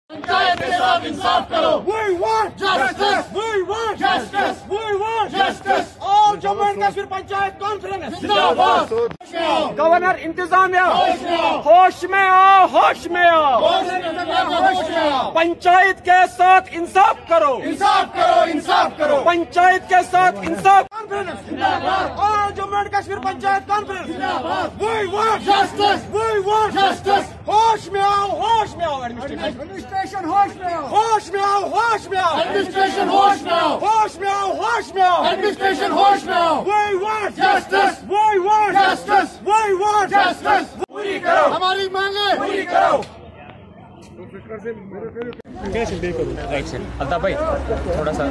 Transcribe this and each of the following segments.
पंचायत के साथ इंसाफ करो। We want Justice. We want Justice. We want Justice. All Jammu and Kashmir panchayat conference जिंदाबाद। Governor इंतजामिया होश में आओ। होश में आओ, होश में आओ। होश में आओ। पंचायत के साथ इंसाफ करो, इंसाफ करो, इंसाफ करो। पंचायत के साथ इंसाफ कॉन्फ्रेंस जिंदाबाद। All Jammu and Kashmir panchayat conference जिंदाबाद। We want Justice. We want Justice. होश में आओ, होश में आओ। एडमिनिस्ट्रेशन होश में आओ, होश में आओ, होश में आओ। एडमिनिस्ट्रेशन होश में आओ। होश में आओ, होश में आओ। एडमिनिस्ट्रेशन होश में आओ। We want Justice. We want Justice. We want Justice. पूरी करो, हमारी मांगे पूरी करो। अल्ताफ भाई थोड़ा सा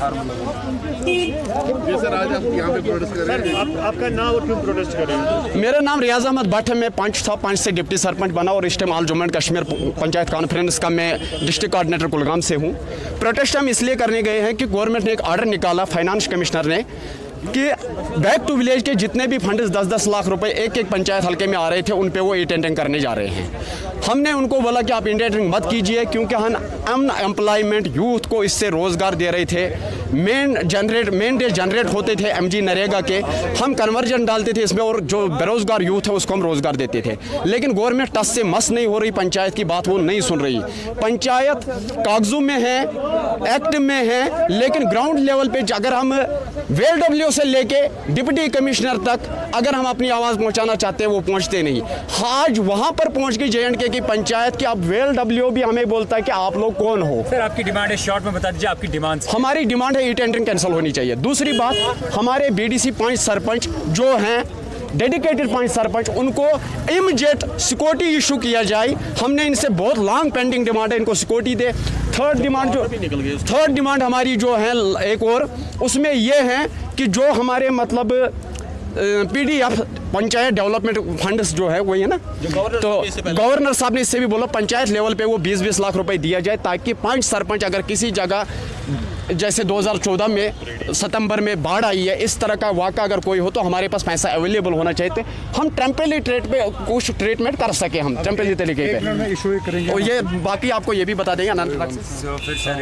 जी सर, आज आप यहाँ पे प्रोटेस्ट कर रहे हैं। आपका नाम और क्यों प्रोटेस्ट कर रहे हैं? मेरा नाम रियाज अहमद भट्ट है। मैं 5 था, 5 से डिप्टी सरपंच बना और इस time all Jammu and Kashmir panchayat conference का मैं डिस्ट्रिक्ट कोऑर्डिनेटर कुलगाम से हूँ। प्रोटेस्ट हम इसलिए करने गए हैं कि गवर्नमेंट ने एक ऑर्डर निकाला, फाइनेंस कमिश्नर ने, कि बैक टू विलेज के जितने भी फंड्स 10-10 लाख रुपए एक एक पंचायत हल्के में आ रहे थे उन पे वो टेंडरिंग करने जा रहे हैं। हमने उनको बोला कि आप टेंडरिंग मत कीजिए, क्योंकि हम अनएम्प्लॉयमेंट यूथ को इससे रोज़गार दे रहे थे। मेन डे जनरेट होते थे एमजी नरेगा के, हम कन्वर्जन डालते थे इसमें और जो बेरोज़गार यूथ है उसको हम रोज़गार देते थे। लेकिन गवर्नमेंट टस से मस नहीं हो रही, पंचायत की बात वो नहीं सुन रही। पंचायत कागजों में है, एक्ट में है, लेकिन ग्राउंड लेवल पे अगर हम VLW से लेके डिप्टी कमिश्नर तक अगर हम अपनी आवाज़ पहुंचाना चाहते हैं वो पहुंचते नहीं। आज वहां पर पहुंच गई JNK की पंचायत की, अब VLW भी हमें बोलता है कि आप लोग कौन हो। सर आपकी डिमांड है, शॉर्ट में बता दीजिए आपकी डिमांड। हमारी डिमांड है टेंडरिंग कैंसिल होनी चाहिए। दूसरी बात, हमारे BDC 5 सरपंच जो हैं डेडिकेटेड 5 सरपंच, उनको इमीडिएट सिक्योरिटी इशू किया जाए। हमने इनसे बहुत लॉन्ग पेंडिंग डिमांड है, इनको सिक्योरिटी दे। थर्ड डिमांड हमारी जो है एक और, उसमें ये है कि जो हमारे मतलब PDF पंचायत डेवलपमेंट फंड्स जो है वही है ना, तो गवर्नर साहब ने इससे भी बोला पंचायत लेवल पे वो 20-20 लाख रुपए दिया जाए, ताकि 5 सरपंच अगर किसी जगह जैसे 2014 में सितंबर में बाढ़ आई है, इस तरह का वाक़ा अगर कोई हो तो हमारे पास पैसा अवेलेबल होना चाहिए, हम टेम्परेरी ट्रेड पे कुछ ट्रीटमेंट कर सके, हम टेम्परेरी तरीके पे। और ये बाकी आपको ये भी बता देंगे।